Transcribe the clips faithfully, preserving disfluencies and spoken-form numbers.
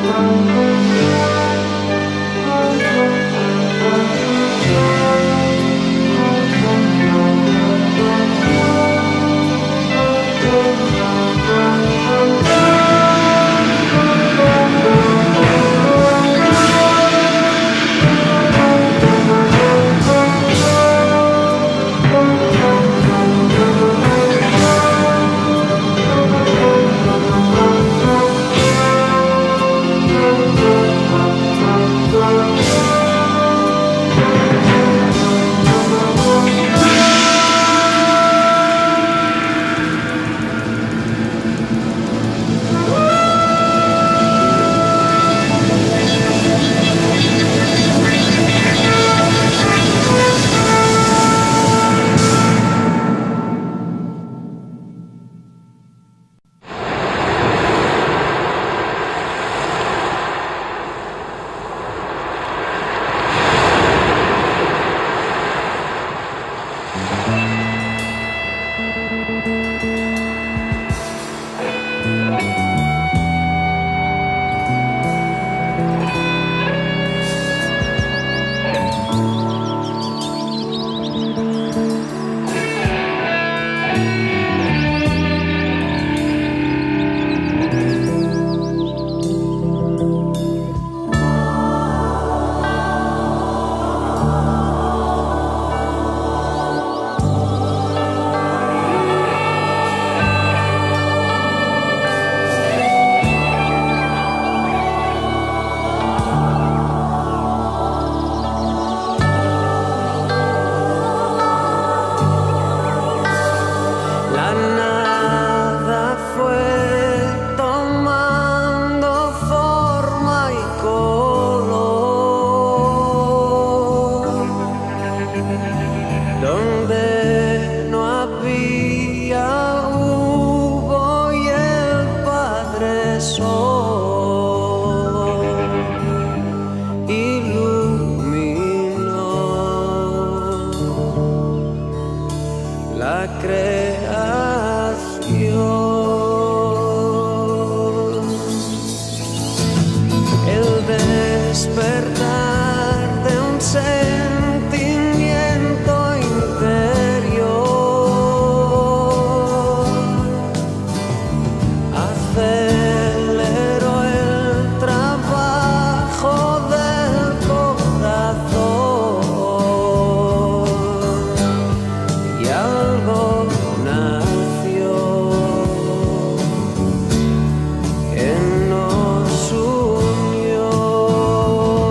Nos unió.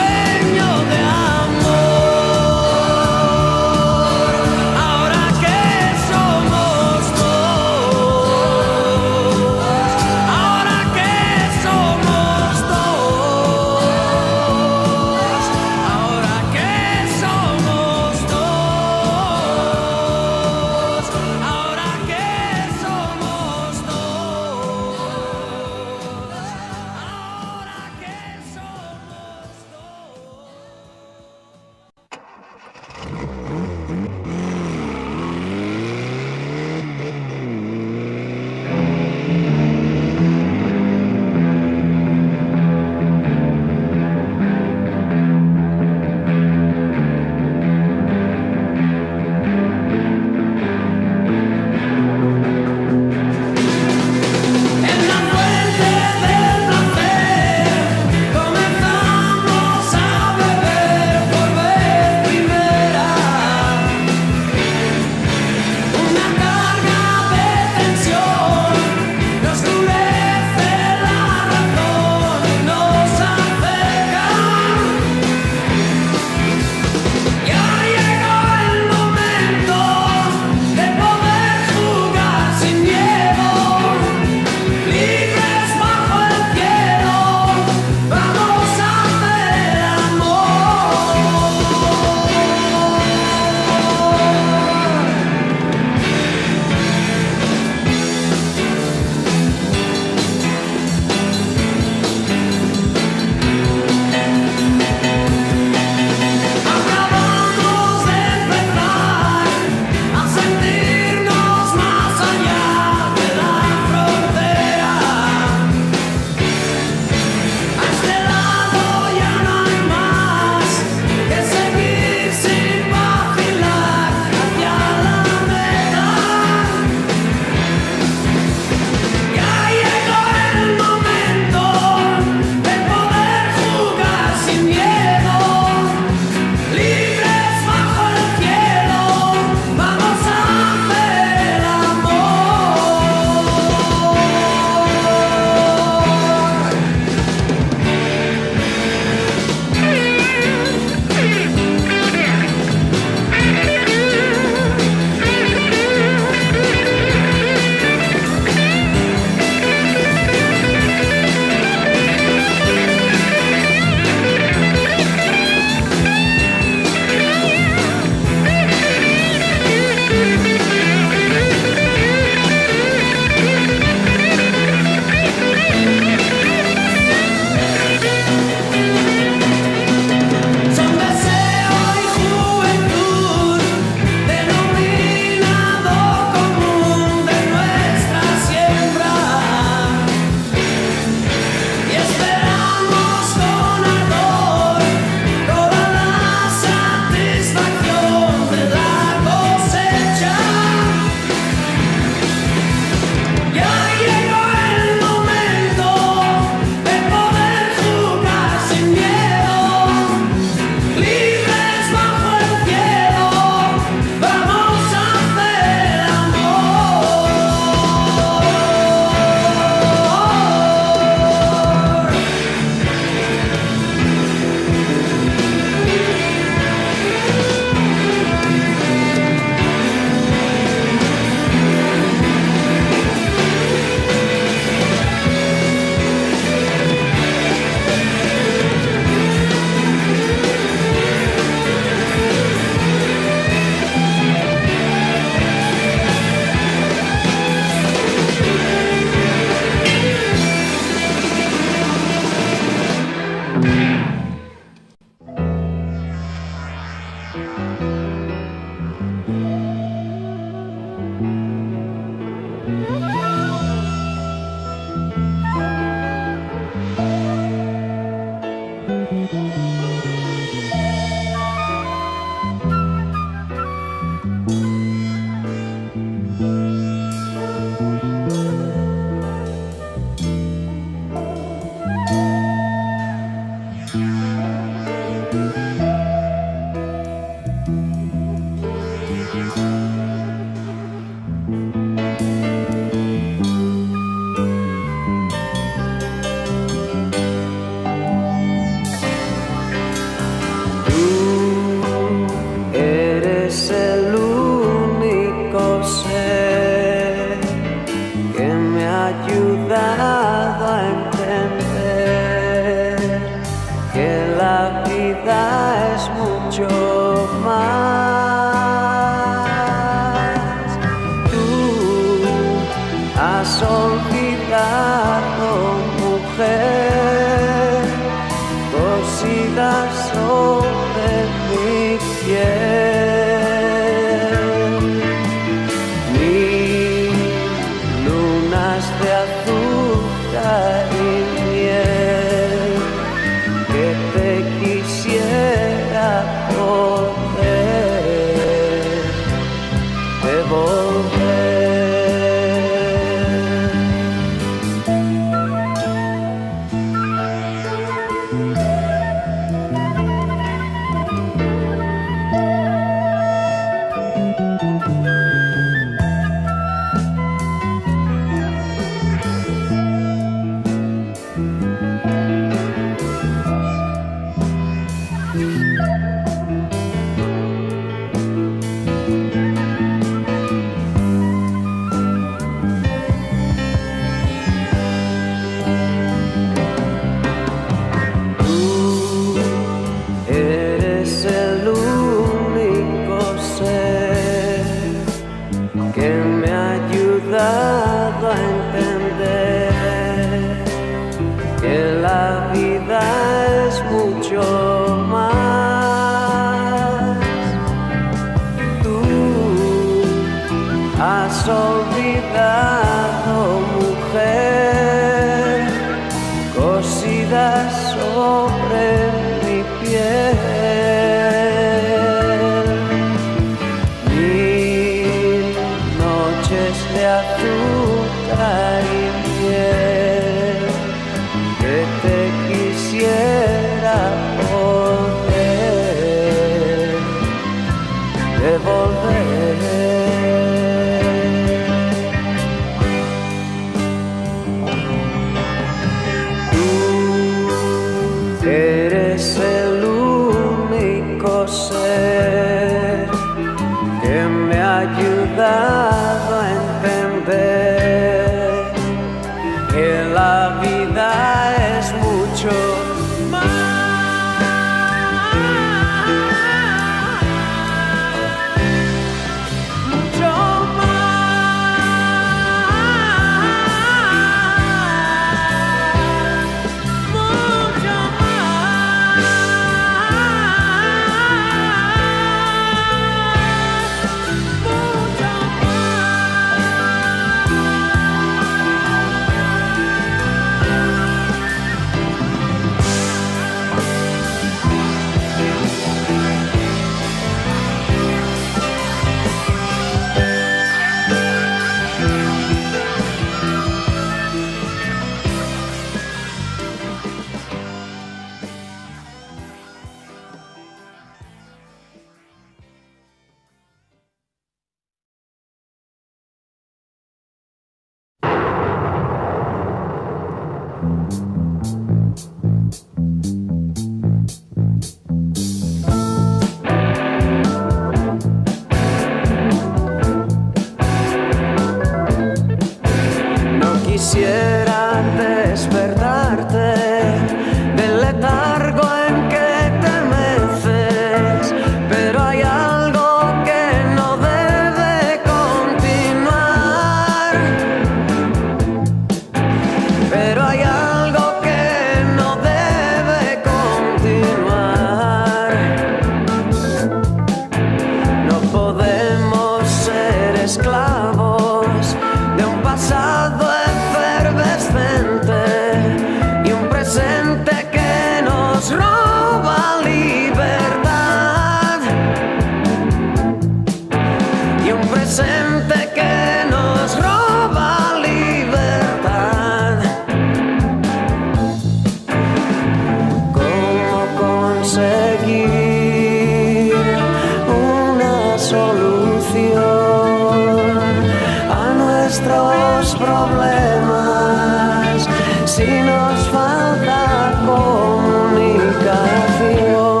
nuestros problemas si nos falta comunicación.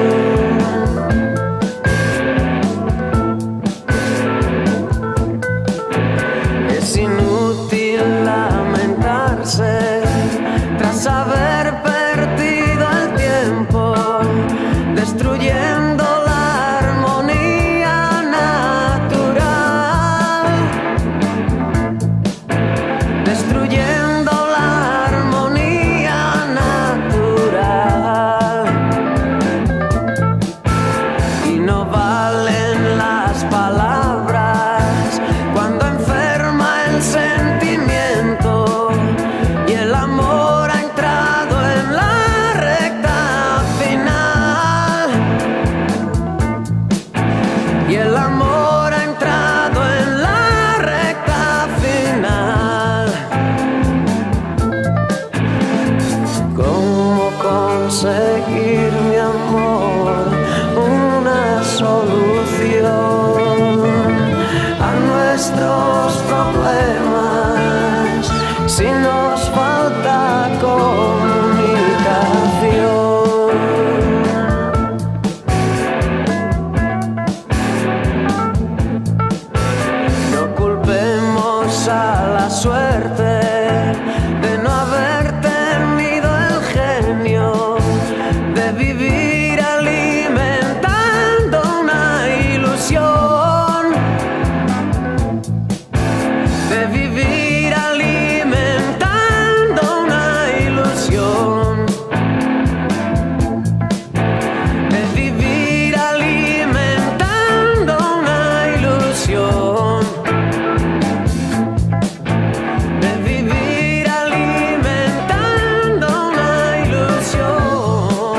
Es inútil lamentarse tras haber perdido el tiempo, destruyendo la armonía natural, destruyendo la armonía natural. Y no valen las palabras cuando enferma el sentimiento y el amor ha entrado en la recta final. Y el amor ha entrado en la recta final. ¿Cómo conseguir, mi amor, una solución a nuestros problemas si nos falta comunicación? No culpemos a la suerte de no haber tenido el genio de vivir alimentando una ilusión, de vivir alimentando una ilusión, de vivir alimentando una ilusión, de vivir alimentando una ilusión.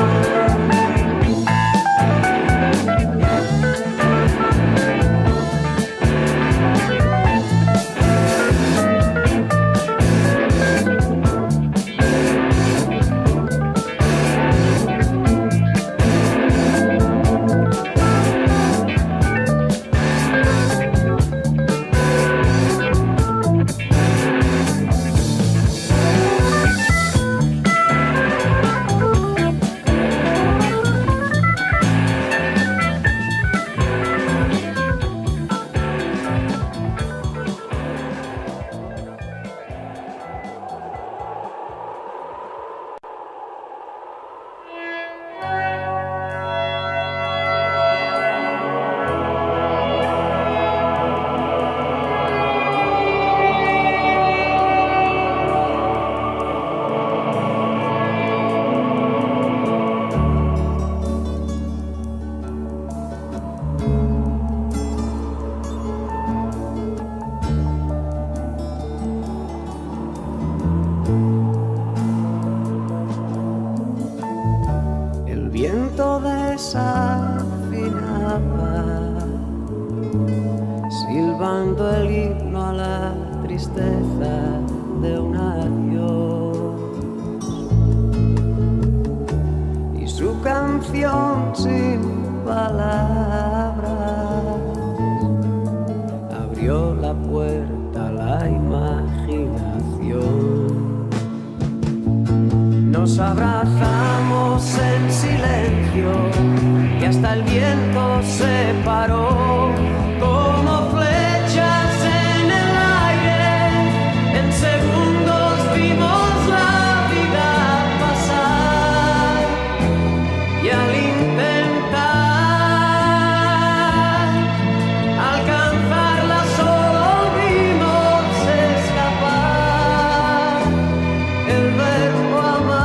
El viento desafinaba, silbando el himno a la tristeza de un adiós, y su canción sin palabras abrió la puerta a la imaginación. Nos abrazamos en silencio y hasta el viento se paró, como flechas en el aire. En segundos vimos la vida pasar y al intentar alcanzarla solo vimos escapar el verbo amar.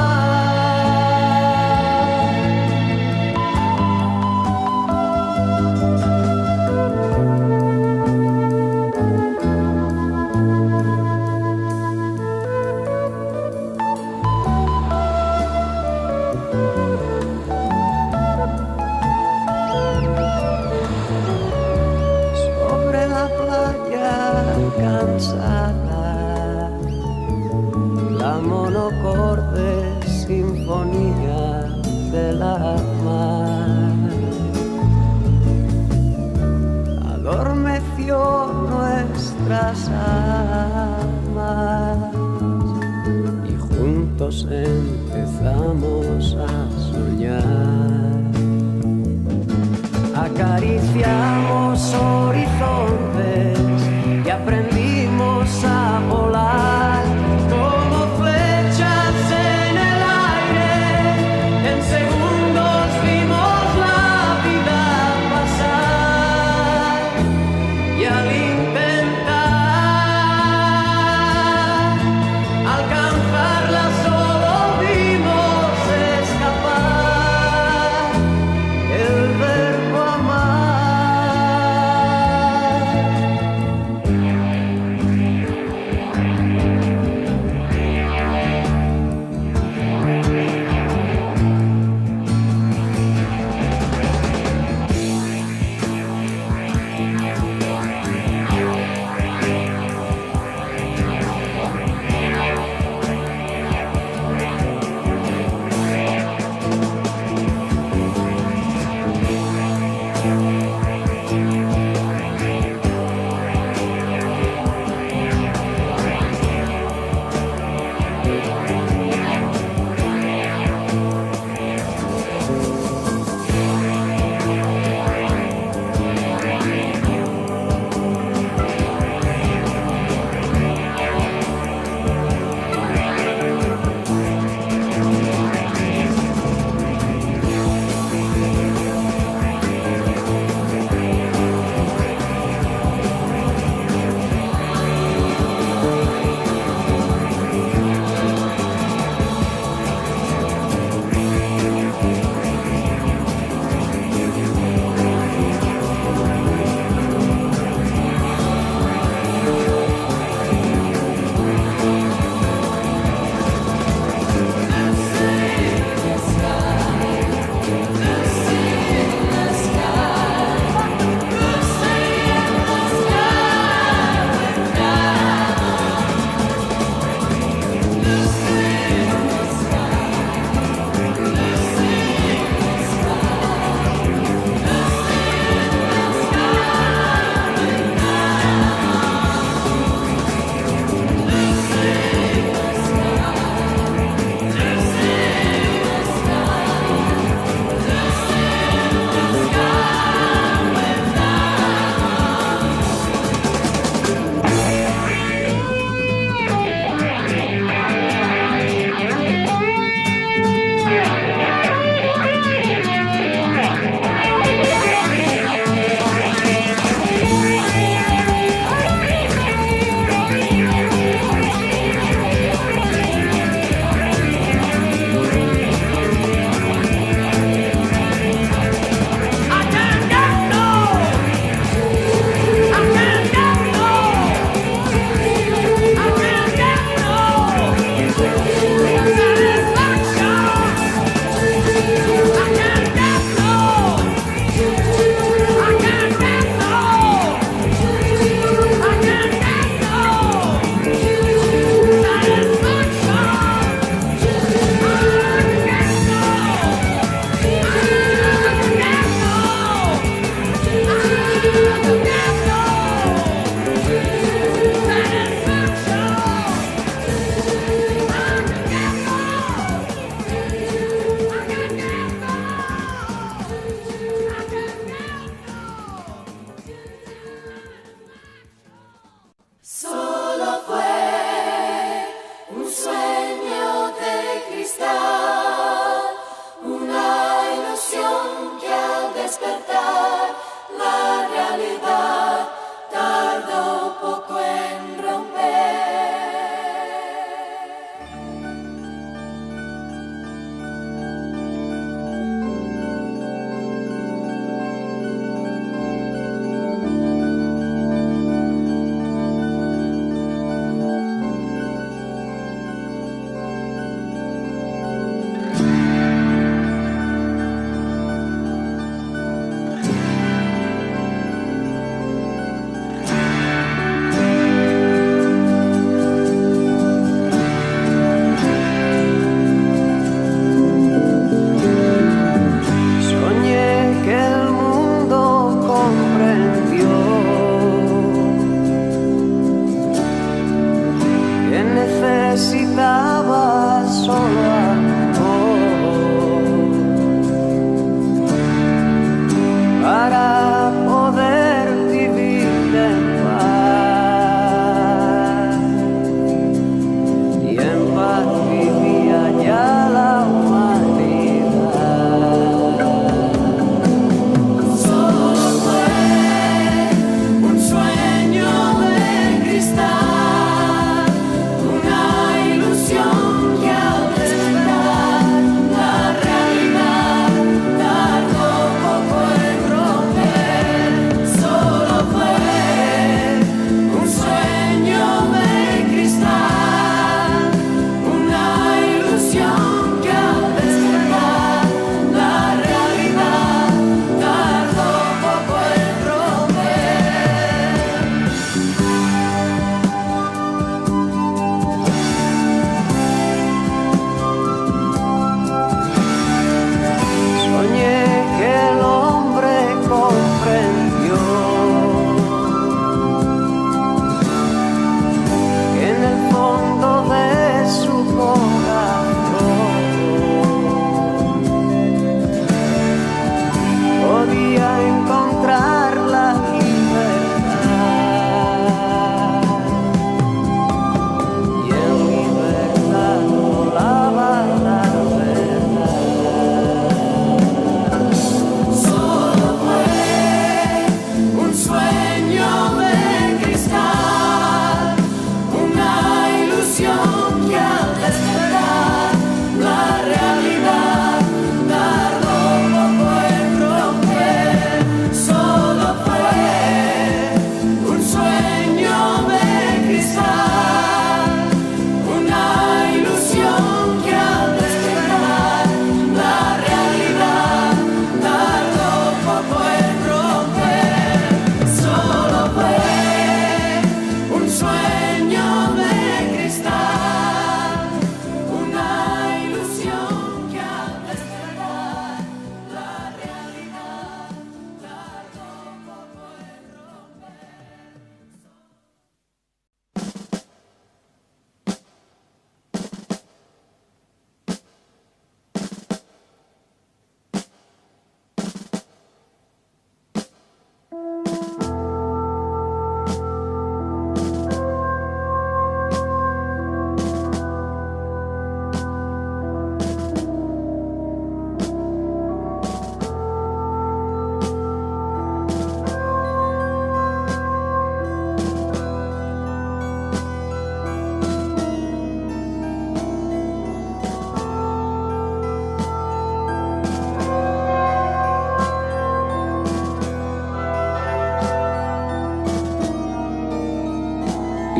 adormeció nuestra nuestras almas y juntos empezamos a soñar. Acariciamos horizontes y aprendimos a volar como flechas en el aire. En segundos vimos la vida pasar y al intentar alcanzarla solo vimos escapar el verbo amar.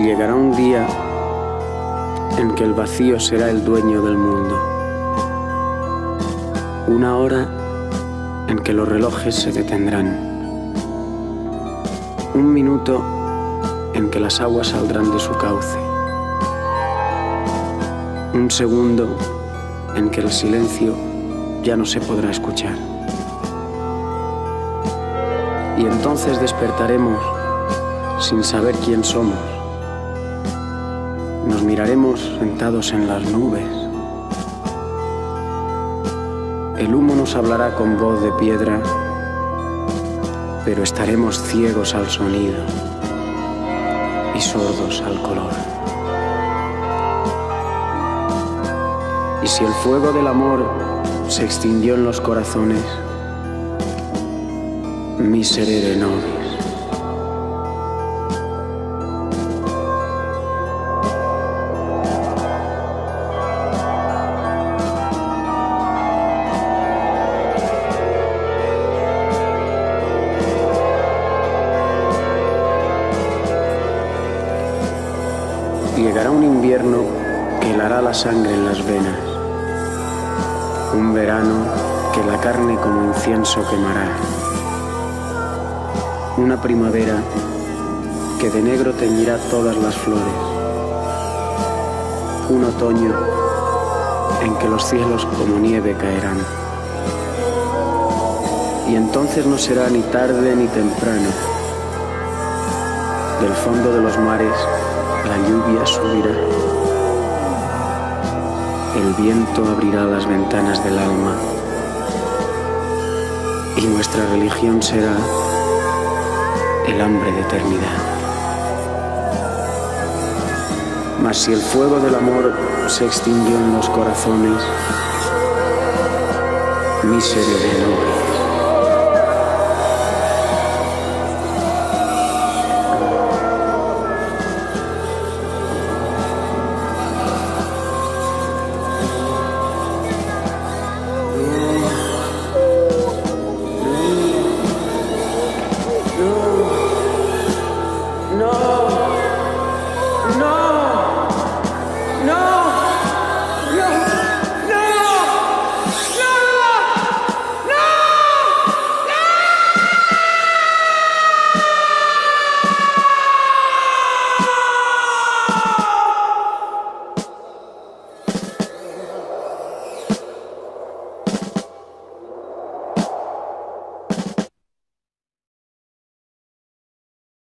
llegará un día en que el vacío será el dueño del mundo. Una hora en que los relojes se detendrán. Un minuto en que las aguas saldrán de su cauce. Un segundo en que el silencio ya no se podrá escuchar. Y entonces despertaremos sin saber quién somos. Nos miraremos sentados en las nubes. El humo nos hablará con voz de piedra, pero estaremos ciegos al sonido y sordos al color. Y si el fuego del amor se extinguió en los corazones, Miserere Nobis. Llegará un invierno que helará la sangre en las venas, un verano que la carne como incienso quemará, una primavera que de negro teñirá todas las flores, un otoño en que los cielos como nieve caerán. Y entonces no será ni tarde ni temprano. Del fondo de los mares la lluvia subirá. El viento abrirá las ventanas del alma. Y nuestra religión será el hambre de eternidad. Mas si el fuego del amor se extinguió en los corazones, Miserere Nobis.